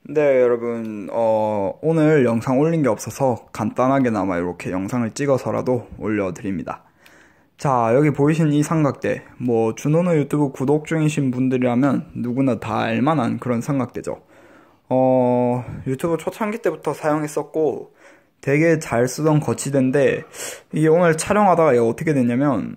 네, 여러분, 오늘 영상 올린 게 없어서 간단하게나마 이렇게 영상을 찍어서라도 올려드립니다. 자, 여기 보이시는 이 삼각대, 준호는 유튜브 구독 중이신 분들이라면 누구나 다 알만한 그런 삼각대죠. 유튜브 초창기 때부터 사용했었고, 되게 잘 쓰던 거치대인데, 이게 오늘 촬영하다가 얘가 어떻게 됐냐면,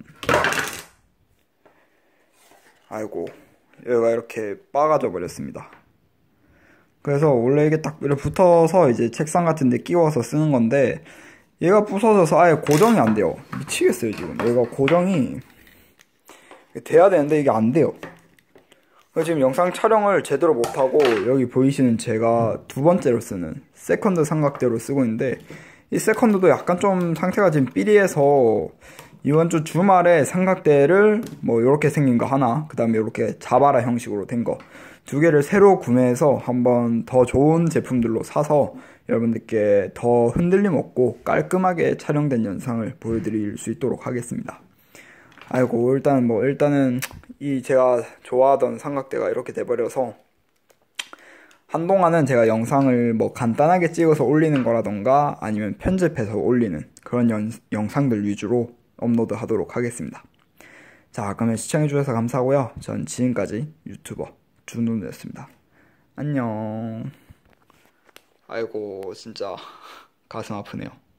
아이고, 얘가 이렇게 빠가져 버렸습니다. 그래서 원래 이게 딱 이렇게 붙어서 이제 책상 같은 데 끼워서 쓰는 건데 얘가 부서져서 아예 고정이 안 돼요. 미치겠어요 지금. 얘가 고정이 돼야 되는데 이게 안 돼요. 그래서 지금 영상 촬영을 제대로 못하고 여기 보이시는 제가 두 번째로 쓰는 세컨드 삼각대로 쓰고 있는데 이 세컨드도 약간 좀 상태가 지금 삐리해서 이번 주 주말에 삼각대를 이렇게 생긴 거 하나, 그 다음에 이렇게 자바라 형식으로 된 거 두 개를 새로 구매해서 한번 더 좋은 제품들로 사서 여러분들께 더 흔들림 없고 깔끔하게 촬영된 영상을 보여드릴 수 있도록 하겠습니다. 아이고, 일단은 이 제가 좋아하던 삼각대가 이렇게 돼버려서 한동안은 제가 영상을 간단하게 찍어서 올리는 거라던가 아니면 편집해서 올리는 그런 영상들 위주로 업로드 하도록 하겠습니다. 자, 그러면 시청해주셔서 감사하고요. 전 지금까지 유튜버 준우였습니다. 안녕. 아이고, 진짜 가슴 아프네요.